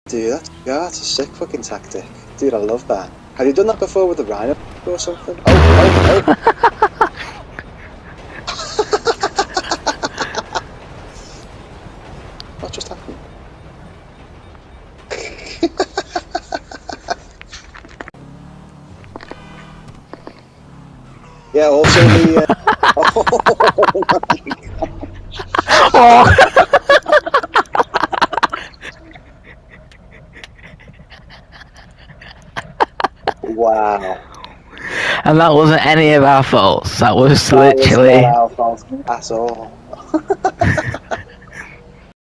Dude, that's a sick fucking tactic. Dude, I love that. Have you done that before with the rhino or something? Oh. What just happened? Yeah, also the... oh my god. Oh. Wow. And that wasn't any of our faults. That was That literally... was not our fault at all.